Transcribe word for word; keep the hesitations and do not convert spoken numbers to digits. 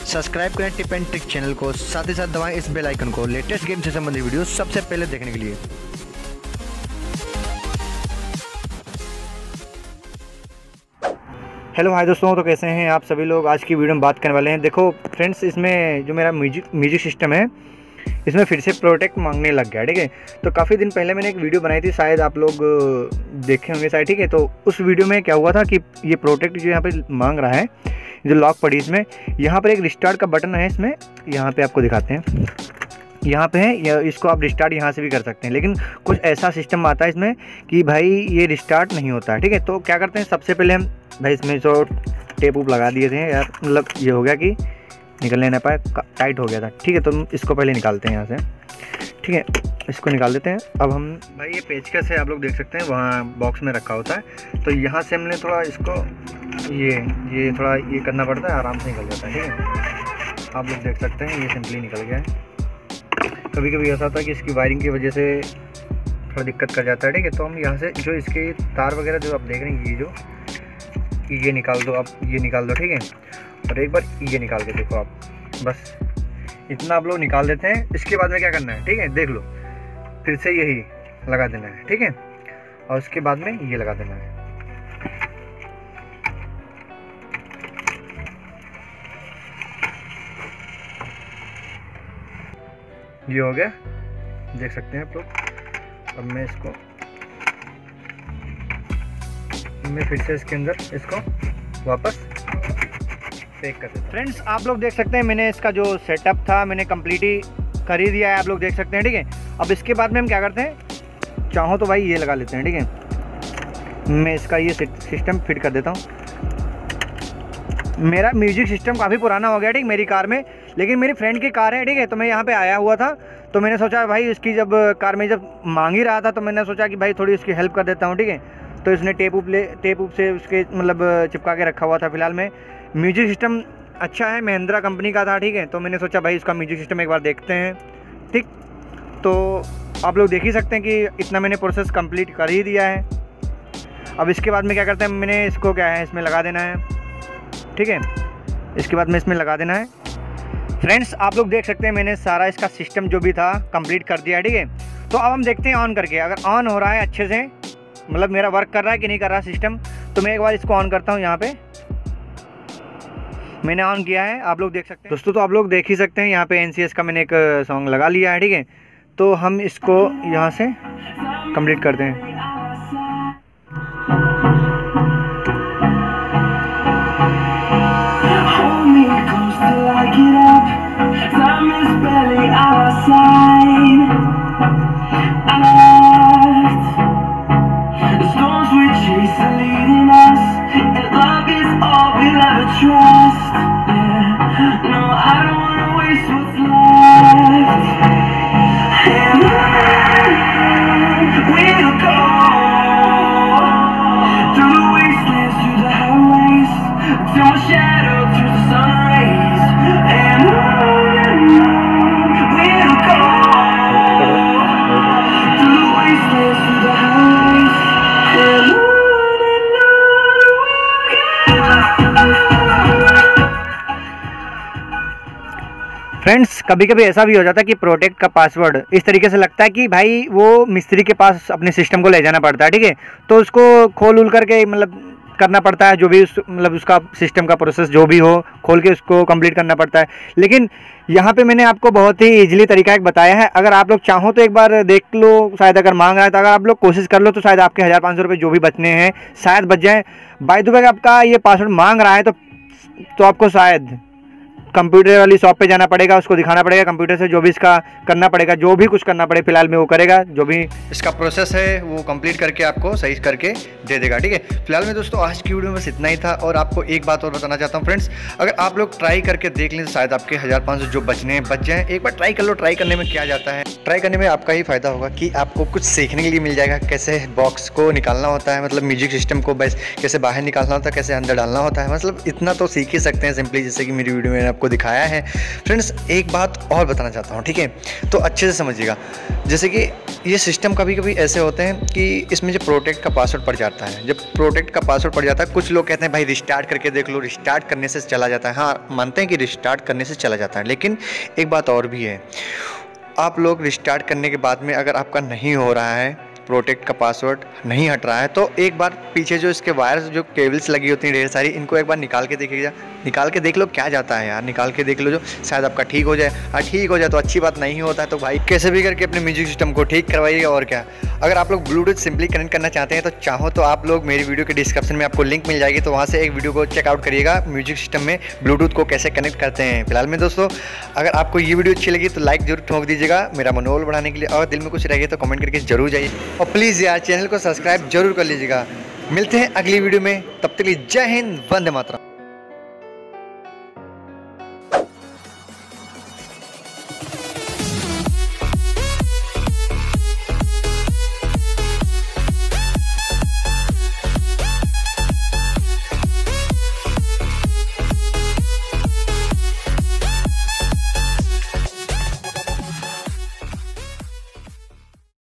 Subscribe करें tip and trick channel को, साथ ही साथ दबाएं इस बेल आइकन को लेटेस्ट गेम से संबंधित वीडियो सबसे पहले देखने के लिए। हेलो हाय दोस्तों, तो कैसे हैं आप सभी लोग। आज की वीडियो में बात करने वाले हैं। देखो फ्रेंड्स, इसमें जो मेरा म्यूजिक म्यूजिक सिस्टम है इसमें फिर से प्रोटेक्ट मांगने लग गया। ठीक है, तो काफ़ी दिन पहले मैंने एक वीडियो बनाई थी, शायद आप लोग देखे होंगे शायद। ठीक है, तो उस वीडियो में क्या हुआ था कि ये प्रोटेक्ट जो यहाँ पे मांग रहा है, जो लॉक पड़ी इसमें, यहाँ पर एक रिस्टार्ट का बटन है इसमें। यहाँ पे आपको दिखाते हैं, यहाँ पे है या इसको आप रिस्टार्ट यहाँ से भी कर सकते हैं। लेकिन कुछ ऐसा सिस्टम आता है इसमें कि भाई ये रिस्टार्ट नहीं होता है। ठीक है, तो क्या करते हैं, सबसे पहले हम भाई इसमें जो टेप उप लगा दिए थे यार, मतलब ये हो गया कि निकलने ना पाए, टाइट हो गया था। ठीक है, तो इसको पहले निकालते हैं यहाँ से। ठीक है, इसको निकाल देते हैं। अब हम भाई ये पेचकस है, आप लोग देख सकते हैं वहाँ बॉक्स में रखा होता है, तो यहाँ से हमने थोड़ा इसको ये ये थोड़ा ये करना पड़ता है, आराम से निकल जाता है। ठीक है, आप लोग देख सकते हैं ये सिंपली निकल गया है। कभी कभी ऐसा होता है कि इसकी वायरिंग की वजह से थोड़ा दिक्कत कर जाता है। ठीक है, तो हम यहाँ से जो इसके तार वगैरह जो आप देख रहे हैं, ये जो ये निकाल दो, आप ये निकाल दो। ठीक है, और एक बार ये निकाल के देखो आप, बस इतना आप लोग निकाल देते हैं। इसके बाद में क्या करना है, ठीक है, देख लो, फिर से यही लगा देना है। ठीक है, और उसके बाद में ये लगा देना है। ये हो गया, देख सकते हैं आप लोग। अब मैं इसको मैं फिर से इसके अंदर इसको वापस पैक कर देता हूं। फ्रेंड्स, आप लोग देख सकते हैं मैंने इसका जो सेटअप था मैंने कंप्लीट ही कर ही दिया है, आप लोग देख सकते हैं। ठीक है, अब इसके बाद में हम क्या करते हैं, चाहो तो भाई ये लगा लेते हैं। ठीक है, मैं इसका ये सिस्टम फिट कर देता हूँ। मेरा म्यूजिक सिस्टम काफ़ी पुराना हो गया, ठीक, मेरी कार में, लेकिन मेरी फ्रेंड की कार है। ठीक है, तो मैं यहाँ पे आया हुआ था, तो मैंने सोचा भाई इसकी जब कार में जब मांग ही रहा था, तो मैंने सोचा कि भाई थोड़ी इसकी हेल्प कर देता हूँ। ठीक है, तो इसने टेप उप ले टेप उप से उसके मतलब चिपका के रखा हुआ था। फिलहाल में म्यूजिक सिस्टम अच्छा है, महिंद्रा कंपनी का था। ठीक है, तो मैंने सोचा भाई इसका म्यूजिक सिस्टम एक बार देखते हैं। ठीक, तो आप लोग देख ही सकते हैं कि इतना मैंने प्रोसेस कंप्लीट कर ही दिया है। अब इसके बाद में क्या करते हैं, मैंने इसको क्या है इसमें लगा देना है। ठीक है, इसके बाद में इसमें लगा देना है। फ्रेंड्स, आप लोग देख सकते हैं मैंने सारा इसका सिस्टम जो भी था कंप्लीट कर दिया है। ठीक है, तो अब हम देखते हैं ऑन करके, अगर ऑन हो रहा है अच्छे से, मतलब मेरा वर्क कर रहा है कि नहीं कर रहा सिस्टम, तो मैं एक बार इसको ऑन करता हूँ। यहाँ पे मैंने ऑन किया है, आप लोग देख सकते हैं दोस्तों। तो आप लोग देख ही सकते हैं यहाँ पे एन सी एस का मैंने एक सॉन्ग लगा लिया है। ठीक है, तो हम इसको यहाँ से कंप्लीट करते हैं। फ्रेंड्स, कभी कभी ऐसा भी हो जाता है कि प्रोटेक्ट का पासवर्ड इस तरीके से लगता है कि भाई वो मिस्त्री के पास अपने सिस्टम को ले जाना पड़ता है। ठीक है, तो उसको खोल उल करके मतलब करना पड़ता है, जो भी उस, मतलब उसका सिस्टम का प्रोसेस जो भी हो, खोल के उसको कंप्लीट करना पड़ता है। लेकिन यहाँ पे मैंने आपको बहुत ही इजीली तरीका एक बताया है। अगर आप लोग चाहो तो एक बार देख लो, शायद अगर मांग रहा है तो अगर आप लोग कोशिश कर लो तो शायद आपके हज़ार पाँच सौ रुपये जो भी बचने हैं शायद बच जाएँ। बाय द वे आपका ये पासवर्ड मांग रहा है तो तो आपको शायद कंप्यूटर वाली शॉप पे जाना पड़ेगा, उसको दिखाना पड़ेगा, कंप्यूटर से जो भी इसका करना पड़ेगा, जो भी कुछ करना पड़े फिलहाल में वो करेगा, जो भी इसका प्रोसेस है वो कंप्लीट करके आपको सही करके दे देगा। ठीक है, फिलहाल में दोस्तों आज की वीडियो में बस इतना ही था। और आपको एक बात और बताना चाहता हूँ फ्रेंड्स, अगर आप लोग ट्राई करके देख लें तो शायद आपके हज़ार पाँच सौ जो बचने हैं बच जाएँ। एक बार ट्राई कर लो, ट्राई करने में क्या जाता है, ट्राई करने में आपका ही फायदा होगा कि आपको कुछ सीखने के लिए मिल जाएगा, कैसे बॉक्स को निकालना होता है, मतलब म्यूजिक सिस्टम को बस कैसे बाहर निकालना होता है, कैसे अंदर डालना होता है, मतलब इतना तो सीख ही सकते हैं सिंपली, जैसे कि मेरी वीडियो में आपको आपको दिखाया है। फ्रेंड्स एक बात और बताना चाहता हूँ, ठीक है, तो अच्छे से समझिएगा। जैसे कि ये सिस्टम कभी कभी ऐसे होते हैं कि इसमें जो प्रोटेक्ट का पासवर्ड पड़ जाता है, जब प्रोटेक्ट का पासवर्ड पड़ जाता है, कुछ लोग कहते हैं भाई रिस्टार्ट करके देख लो, रिस्टार्ट करने से चला जाता है। हाँ, मानते हैं कि रिस्टार्ट करने से चला जाता है, लेकिन एक बात और भी है, आप लोग रिस्टार्ट करने के बाद में अगर आपका नहीं हो रहा है, प्रोटेक्ट का पासवर्ड नहीं हट रहा है, तो एक बार पीछे जो इसके वायर्स जो केबल्स लगी होती हैं ढेर सारी, इनको एक बार निकाल के देखिएगा, निकाल के देख लो क्या जाता है यार, निकाल के देख लो, जो शायद आपका ठीक हो जाए। हाँ, ठीक हो जाए तो अच्छी बात, नहीं होता है तो भाई कैसे भी करके अपने म्यूजिक सिस्टम को ठीक करवाइएगा। और क्या, अगर आप लोग ब्लूटूथ सिंपली कनेक्ट करना चाहते हैं तो चाहो तो आप लोग मेरी वीडियो के डिस्क्रिप्शन में आपको लिंक मिल जाएगी, तो वहाँ से एक वीडियो को चेकआउट करिएगा, म्यूजिक सिस्टम में ब्लूटूथ को कैसे कनेक्ट करते हैं। फिलहाल में दोस्तों, अगर आपको ये वीडियो अच्छी लगी तो लाइक जरूर ठोक दीजिएगा मेरा मनोबल बढ़ाने के लिए, और दिल में कुछ रह गया तो कमेंट करके जरूर जाइए, और प्लीज़ यार चैनल को सब्सक्राइब जरूर कर लीजिएगा। मिलते हैं अगली वीडियो में, तब तक के लिए जय हिंद, वंदे मातरम।